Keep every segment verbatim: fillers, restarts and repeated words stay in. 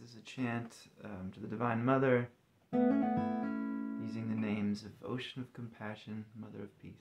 is a chant um, to the Divine Mother, using the names of Ocean of Compassion, Mother of Peace.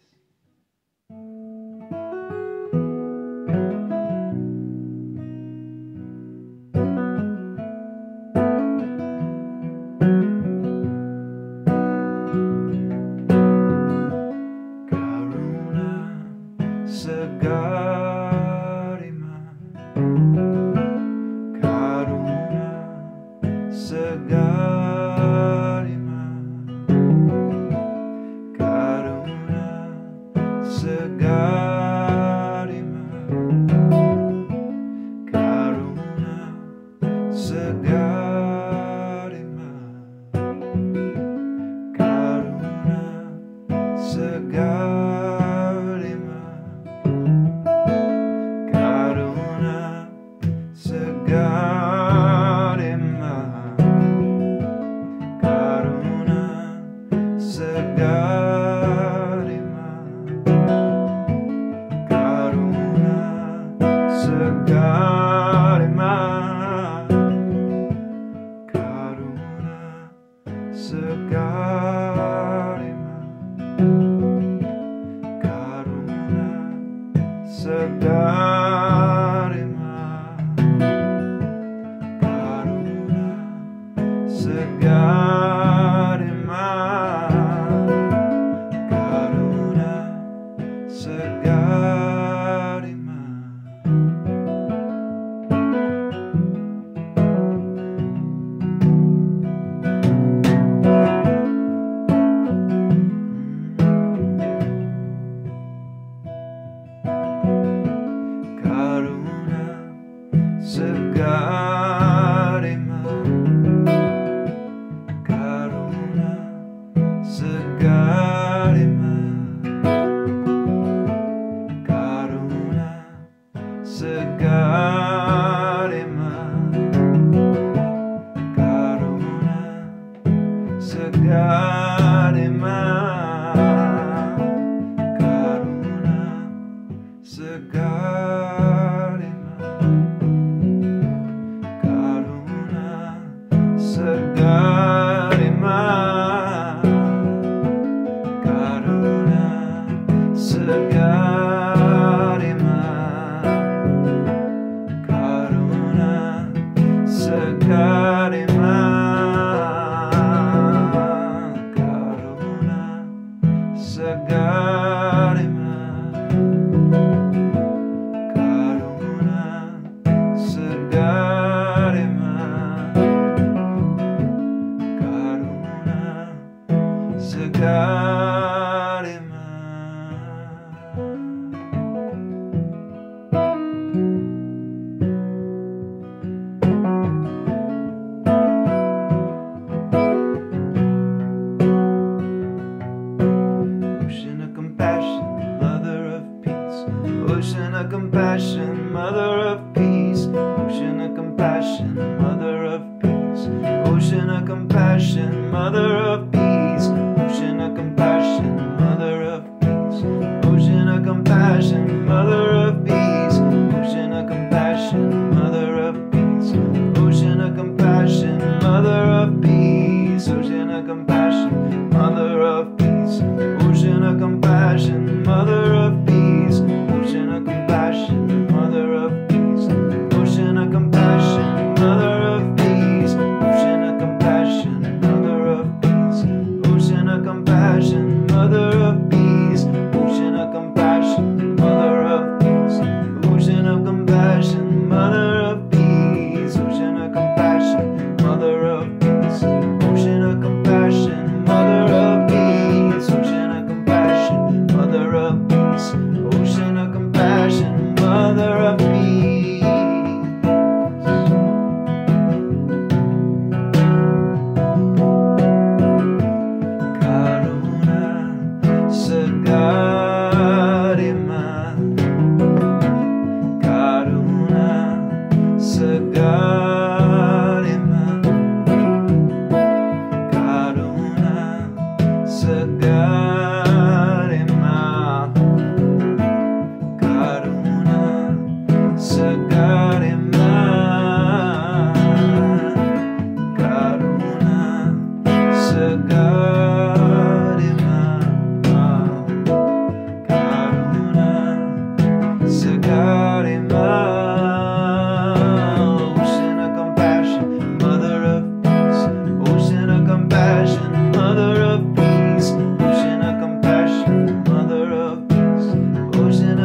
Sagarima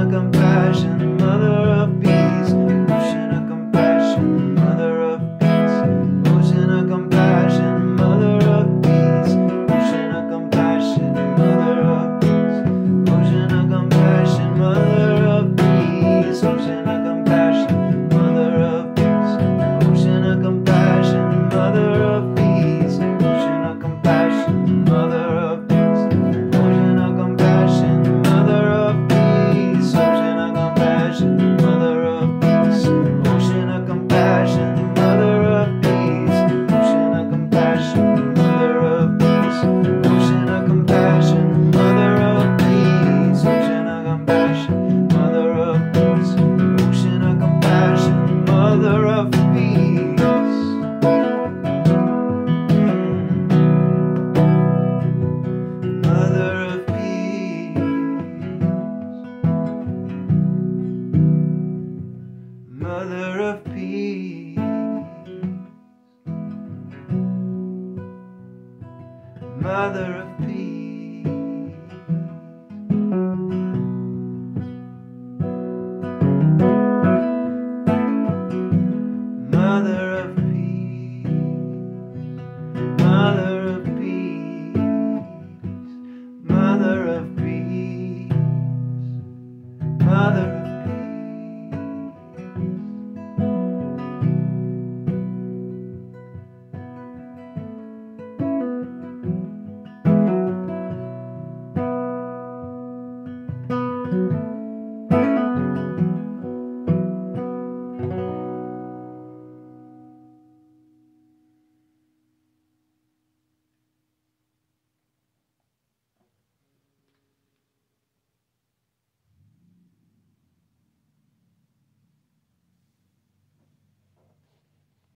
of compassion, mother of peace, ocean of compassion, mother of peace, ocean of compassion, mother of peace, ocean of compassion, mother of peace, ocean of compassion, mother of peace, ocean of compassion, mother of peace, ocean of compassion, mother of peace, ocean of compassion, mother of peace, ocean of compassion, mother of peace, ocean of compassion, mother of peace, ocean of compassion, mother of peace, ocean of compassion, mother of peace, ocean of compassion, mother of peace, ocean of compassion, mother of peace, ocean of compassion, mother of peace. Mother of peace, mother of peace, mother of peace, mother of peace, mother of peace, mother of peace, mother of